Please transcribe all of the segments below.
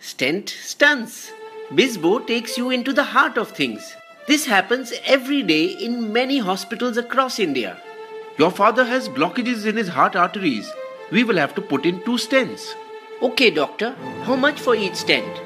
Stent stunts. Bizbo takes you into the heart of things. This happens every day in many hospitals across India. Your father has blockages in his heart arteries. We will have to put in 2 stents. Okay, doctor. How much for each stent?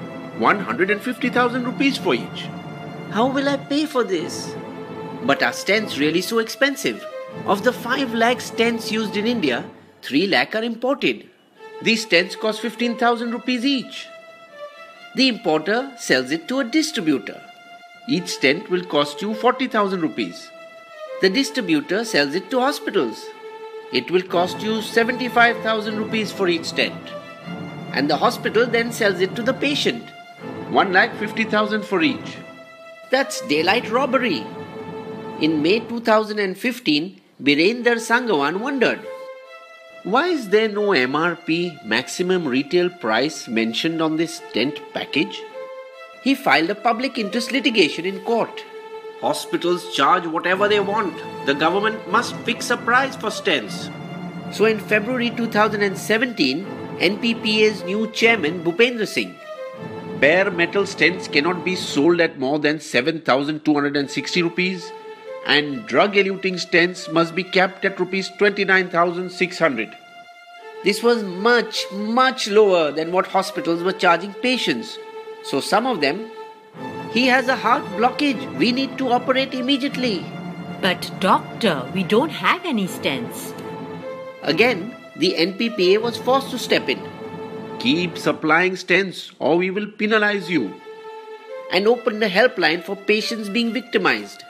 150,000 rupees for each. How will I pay for this? But are stents really so expensive? Of the 5 lakh stents used in India, 3 lakh are imported. These stents cost 15,000 rupees each. The importer sells it to a distributor. Each stent will cost you 40,000 rupees. The distributor sells it to hospitals. It will cost you 75,000 rupees for each stent. And the hospital then sells it to the patient. 1,50,000 for each. That's daylight robbery. In May 2015, Birender Sangawan wondered, why is there no MRP, maximum retail price, mentioned on this stent package? He filed a public interest litigation in court. Hospitals charge whatever they want. The government must fix a price for stents. So in February 2017, NPPA's new chairman Bhupendra Singh, bare metal stents cannot be sold at more than 7,260 rupees and drug-eluting stents must be capped at rupees 29,600. This was much lower than what hospitals were charging patients. So some of them, he has a heart blockage. We need to operate immediately. But doctor, we don't have any stents. Again, the NPPA was forced to step in. Keep supplying stents or we will penalize you. And opened a helpline for patients being victimized.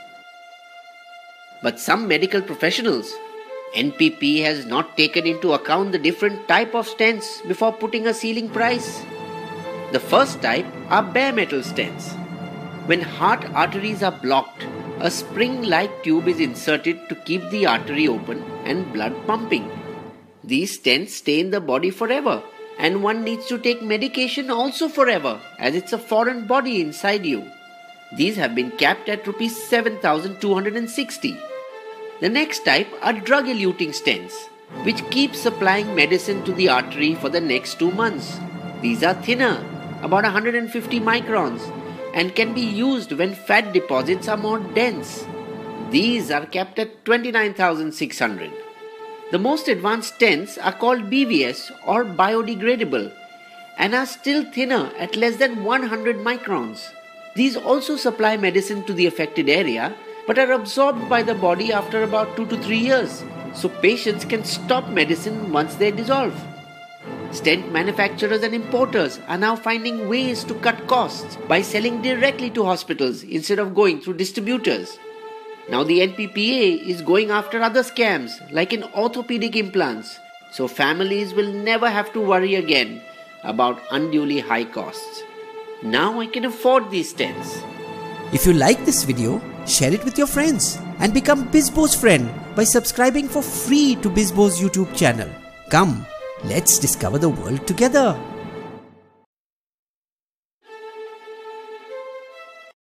But some medical professionals, NPP has not taken into account the different type of stents before putting a ceiling price. The first type are bare metal stents. When heart arteries are blocked, a spring-like tube is inserted to keep the artery open and blood pumping. These stents stay in the body forever, and one needs to take medication also forever, as it's a foreign body inside you. These have been capped at rupees 7,260. The next type are drug-eluting stents, which keep supplying medicine to the artery for the next 2 months. These are thinner, about 150 microns, and can be used when fat deposits are more dense. These are capped at 29,600. The most advanced stents are called BVS or biodegradable and are still thinner at less than 100 microns. These also supply medicine to the affected area but are absorbed by the body after about 2 to 3 years, so patients can stop medicine once they dissolve. Stent manufacturers and importers are now finding ways to cut costs by selling directly to hospitals instead of going through distributors. Now the NPPA is going after other scams like in orthopedic implants, so families will never have to worry again about unduly high costs. Now I can afford these stents. If you like this video, share it with your friends and become Bizbo's friend by subscribing for free to Bizbo's YouTube channel. Come, let's discover the world together.